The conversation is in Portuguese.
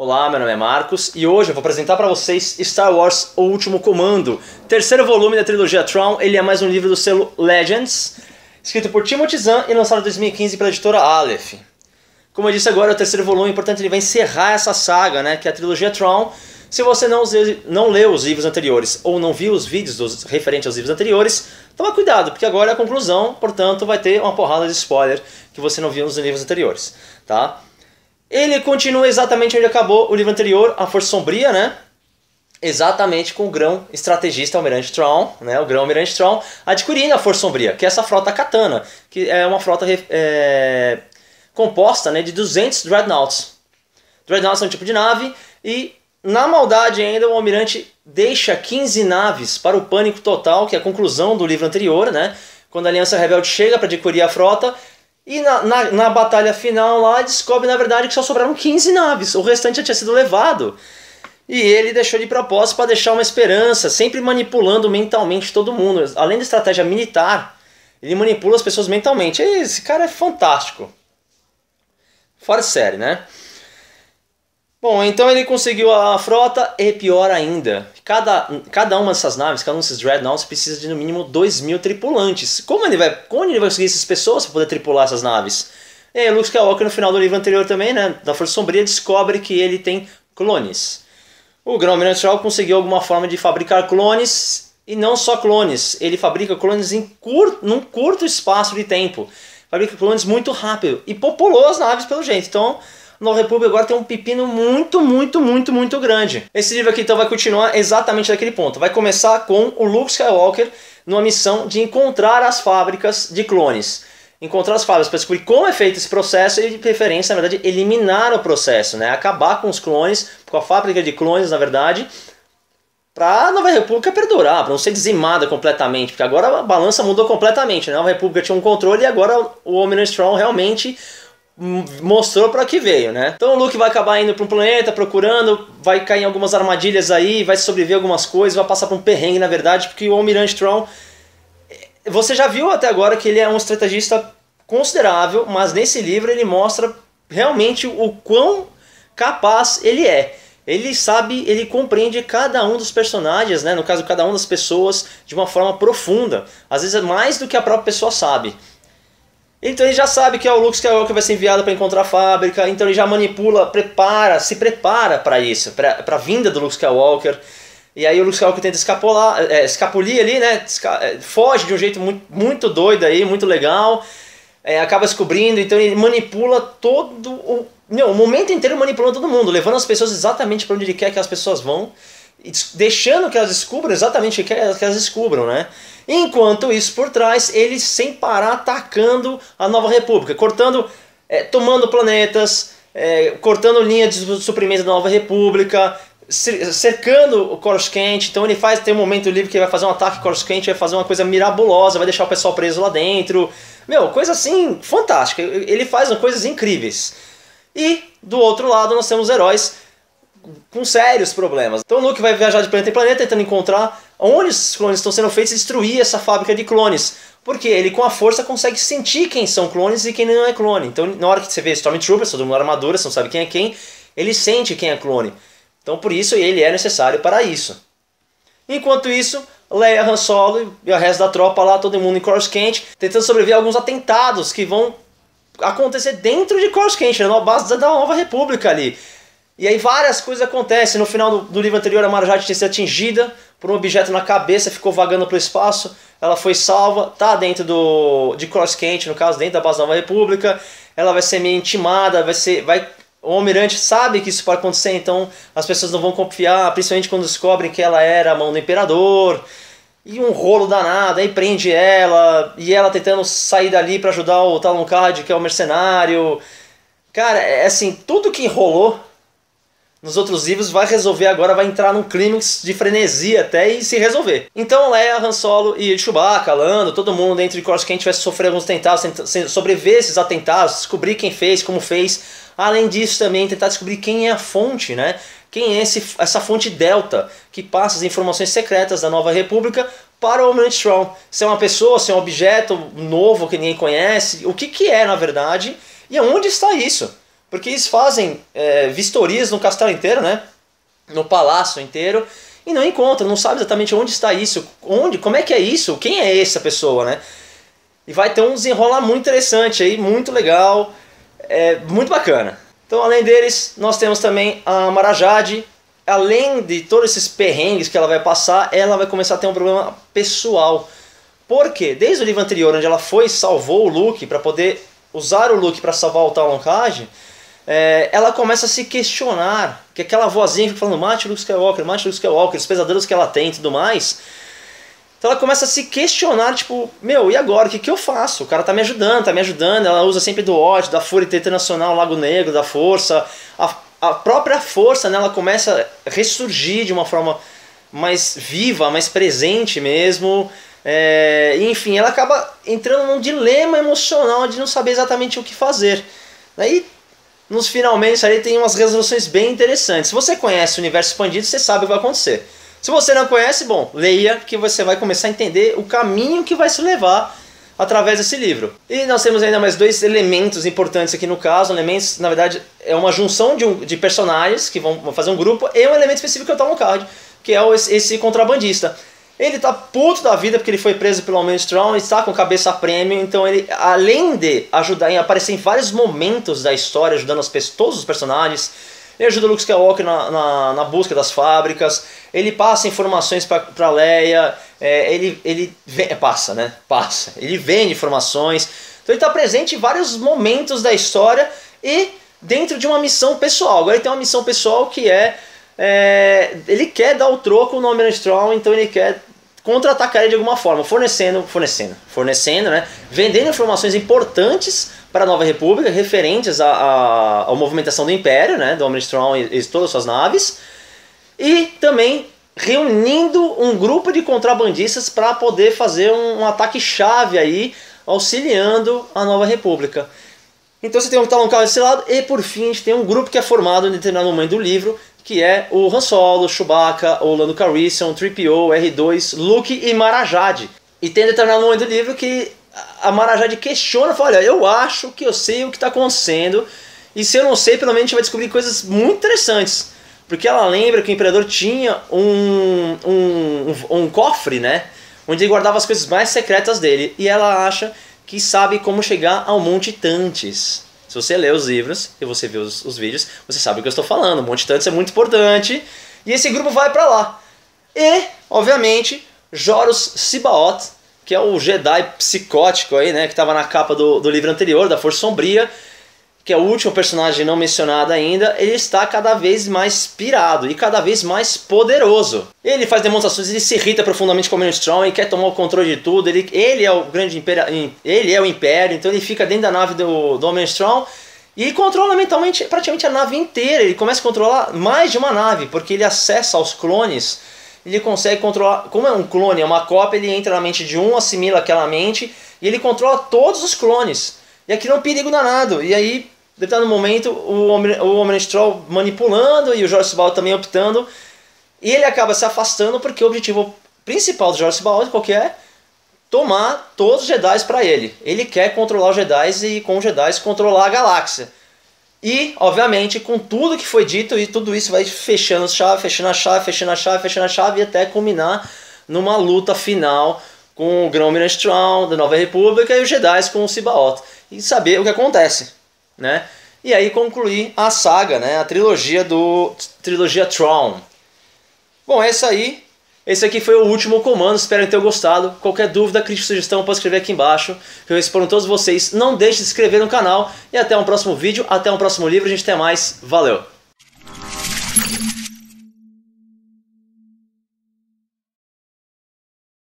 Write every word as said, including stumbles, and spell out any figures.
Olá, meu nome é Marcos e hoje eu vou apresentar para vocês Star Wars O Último Comando, terceiro volume da trilogia Tron. Ele é mais um livro do selo Legends, escrito por Timothy Zahn e lançado em dois mil e quinze pela editora Aleph. Como eu disse agora, é o terceiro volume, portanto ele vai encerrar essa saga, né, que é a trilogia Tron. Se você não, não leu os livros anteriores ou não viu os vídeos dos, referentes aos livros anteriores, toma cuidado, porque agora é a conclusão, portanto vai ter uma porrada de spoiler que você não viu nos livros anteriores, tá? Ele continua exatamente onde acabou o livro anterior, A Força Sombria, né? Exatamente com o grão estrategista Almirante Tron, né? O grão Almirante Tron adquirindo a Força Sombria, que é essa frota Katana, que é uma frota é, composta, né, de duzentos Dreadnoughts. Dreadnoughts é um tipo de nave e, na maldade ainda, o Almirante deixa quinze naves para o pânico total, que é a conclusão do livro anterior, né? Quando a Aliança Rebelde chega para adquirir a frota. E na, na, na batalha final lá, descobre na verdade que só sobraram quinze naves, o restante já tinha sido levado. E ele deixou de propósito para deixar uma esperança, sempre manipulando mentalmente todo mundo. Além da estratégia militar, ele manipula as pessoas mentalmente. E esse cara é fantástico. Fora de série, né? Bom, então ele conseguiu a frota e pior ainda, cada, cada uma dessas naves, cada um desses Dreadnoughts precisa de no mínimo dois mil tripulantes. Como ele vai, como ele vai conseguir essas pessoas para poder tripular essas naves? E aí, Luke Skywalker no final do livro anterior também, né, da Força Sombria, descobre que ele tem clones. O Grão-Almirante Tron conseguiu alguma forma de fabricar clones, e não só clones, ele fabrica clones em cur, num curto espaço de tempo. Fabrica clones muito rápido e populou as naves pelo jeito, então... Nova República agora tem um pepino muito, muito, muito, muito grande. Esse livro aqui então vai continuar exatamente daquele ponto. Vai começar com o Luke Skywalker numa missão de encontrar as fábricas de clones. Encontrar as fábricas para descobrir como é feito esse processo e, de preferência, na verdade, eliminar o processo, né? Acabar com os clones, com a fábrica de clones, na verdade, para a Nova República perdurar, para não ser dizimada completamente. Porque agora a balança mudou completamente, né? A Nova República tinha um controle e agora o Almirante Tron realmente... mostrou para que veio, né? Então o Luke vai acabar indo para um planeta, procurando, vai cair em algumas armadilhas aí, vai sobreviver algumas coisas, vai passar por um perrengue na verdade, porque o Almirante Tron, você já viu até agora que ele é um estrategista considerável, mas nesse livro ele mostra realmente o quão capaz ele é. Ele sabe, ele compreende cada um dos personagens, né? No caso, cada uma das pessoas de uma forma profunda, às vezes é mais do que a própria pessoa sabe. Então ele já sabe que é o Luke Skywalker vai ser enviado para encontrar a fábrica, então ele já manipula, prepara, se prepara para isso, para a vinda do Luke Skywalker. E aí o Luke Skywalker tenta escapular, é, escapulir ali, né? Foge de um jeito muito, muito doido aí, muito legal. É, acaba descobrindo, então ele manipula todo o... Não, o momento inteiro manipulando todo mundo, levando as pessoas exatamente para onde ele quer que as pessoas vão. Deixando que elas descubram exatamente o que elas descubram, né? Enquanto isso, por trás, ele sem parar atacando a Nova República, cortando, é, tomando planetas, é, cortando linha de suprimento da Nova República, cercando o Coruscant. Então ele faz, tem um momento livre que ele vai fazer um ataque Coruscant, vai fazer uma coisa mirabulosa, vai deixar o pessoal preso lá dentro. Meu, coisa assim, fantástica. Ele faz coisas incríveis. E, do outro lado, nós temos heróis com sérios problemas. Então o Luke vai viajar de planeta em planeta tentando encontrar onde os clones estão sendo feitos e destruir essa fábrica de clones. Porque ele com a força consegue sentir quem são clones e quem não é clone. Então na hora que você vê Stormtroopers, todo mundo armadura, você não sabe quem é quem, ele sente quem é clone. Então por isso ele é necessário para isso. Enquanto isso, Leia, Han Solo e o resto da tropa lá, todo mundo em Coruscant, tentando sobreviver a alguns atentados que vão acontecer dentro de Coruscant, na base da Nova República ali. E aí várias coisas acontecem. No final do, do livro anterior, a Mara Jade tinha sido atingida por um objeto na cabeça, ficou vagando pelo espaço. Ela foi salva, tá dentro do, de Coruscant, no caso, dentro da base da Nova República. Ela vai ser meio intimada, vai ser, vai, o Almirante sabe que isso pode acontecer, então as pessoas não vão confiar, principalmente quando descobrem que ela era a mão do Imperador. E um rolo danado, aí prende ela, e ela tentando sair dali para ajudar o Talon Karrde, que é o mercenário. Cara, é assim, tudo que rolou nos outros livros vai resolver agora, vai entrar num clímax de frenesia até e se resolver. Então Leia, Han Solo e Chewbacca, Lando, todo mundo dentro de Coruscant vai sofrer alguns atentados, sobreviver esses atentados, descobrir quem fez, como fez. Além disso também tentar descobrir quem é a fonte, né? Quem é esse, essa fonte Delta que passa as informações secretas da Nova República para o Almirante Tron. Se é uma pessoa, se é um objeto novo que ninguém conhece, o que, que é na verdade e aonde está isso? Porque eles fazem é, vistorias no castelo inteiro, né? No palácio inteiro, e não encontram, não sabe exatamente onde está isso, onde, como é que é isso, quem é essa pessoa, né? E vai ter um desenrolar muito interessante aí, muito legal, é muito bacana. Então, além deles, nós temos também a Marajade. Além de todos esses perrengues que ela vai passar, ela vai começar a ter um problema pessoal. Por quê? Desde o livro anterior, onde ela foi e salvou o Luke para poder usar o Luke para salvar o Talon Karrde, é, ela começa a se questionar, que aquela vozinha fica falando mate Luke Skywalker, mate Luke Skywalker, os pesadelos que ela tem e tudo mais. Então ela começa a se questionar, tipo, meu, e agora? O que, que eu faço? O cara tá me ajudando, tá me ajudando, ela usa sempre do ódio, da Fúria Internacional, Lago Negro, da Força, a A própria força, né, ela começa a ressurgir de uma forma mais viva, mais presente mesmo. É, enfim, ela acaba entrando num dilema emocional de não saber exatamente o que fazer. Aí, nos finalmente, aí tem umas resoluções bem interessantes. Se você conhece o universo expandido, você sabe o que vai acontecer. Se você não conhece, bom, leia que você vai começar a entender o caminho que vai se levar através desse livro. E nós temos ainda mais dois elementos importantes aqui no caso. Elementos, na verdade, é uma junção de, um, de personagens que vão fazer um grupo, e um elemento específico que é o Talon Karrde, que é o, esse contrabandista. Ele tá puto da vida porque ele foi preso pelo Almirante Strong, está com cabeça a prêmio, então ele, além de ajudar em aparecer em vários momentos da história, ajudando as, todos os personagens, ele ajuda o Luke Skywalker na, na, na busca das fábricas, ele passa informações para Leia, é, ele, ele vem, passa, né? Passa. Ele vende informações. Então ele está presente em vários momentos da história e dentro de uma missão pessoal. Agora ele tem uma missão pessoal que é, é ele quer dar o troco no Almirante Strong, então ele quer contra-atacar ele de alguma forma, fornecendo, fornecendo, fornecendo, né? Vendendo informações importantes para a Nova República, referentes à, à, à movimentação do Império, né? Do Almirante Strong e, e todas as suas naves. E também reunindo um grupo de contrabandistas para poder fazer um, um ataque-chave aí, auxiliando a Nova República. Então você tem um Talon Karrde desse lado, e por fim a gente tem um grupo que é formado em determinado momento do livro, que é o Han Solo, Chewbacca, o Lando Calrissian, três P O, R dois, Luke e Marajade. E tem determinado momento do livro que a Marajade questiona, fala, olha, eu acho que eu sei o que está acontecendo, e se eu não sei, pelo menos a gente vai descobrir coisas muito interessantes. Porque ela lembra que o Imperador tinha um, um, um, um cofre, né? Onde ele guardava as coisas mais secretas dele. E ela acha que sabe como chegar ao Monte Tantis. Se você lê os livros e você vê os, os vídeos, você sabe o que eu estou falando. O Monte Tantis é muito importante. E esse grupo vai para lá. E, obviamente, Joruus C'baoth, que é o Jedi psicótico aí, né? Que estava na capa do, do livro anterior, da Força Sombria, que é o último personagem não mencionado ainda, ele está cada vez mais pirado e cada vez mais poderoso. Ele faz demonstrações, ele se irrita profundamente com o Almirante Strong, ele quer tomar o controle de tudo, ele, ele é o grande império, ele é o império, então ele fica dentro da nave do, do Almirante Strong e controla mentalmente praticamente a nave inteira. Ele começa a controlar mais de uma nave, porque ele acessa aos clones, ele consegue controlar, como é um clone, é uma cópia, ele entra na mente de um, assimila aquela mente e ele controla todos os clones. E aquilo é um perigo danado, e aí em determinado momento, o Almirante Strong manipulando e o Joruus C'baoth também optando. E ele acaba se afastando porque o objetivo principal do Joruus C'baoth qual que é? Tomar todos os Jedi para ele. Ele quer controlar os Jedi e com os Jedi controlar a galáxia. E, obviamente, com tudo que foi dito, e tudo isso vai fechando a chave, fechando a chave, fechando a chave, fechando a chave, e até culminar numa luta final com o Grão Almirante Strong da Nova República e os Jedi com o C'baoth. E saber o que acontece. Né? E aí concluir a saga, né? A trilogia do trilogia Thrawn. Bom, é isso aí. Esse aqui foi o último comando. Espero que tenham gostado. Qualquer dúvida, crítica, sugestão, pode escrever aqui embaixo, que eu respondo a todos vocês. Não deixe de se inscrever no canal e até um próximo vídeo, até um próximo livro. A gente tem mais. Valeu!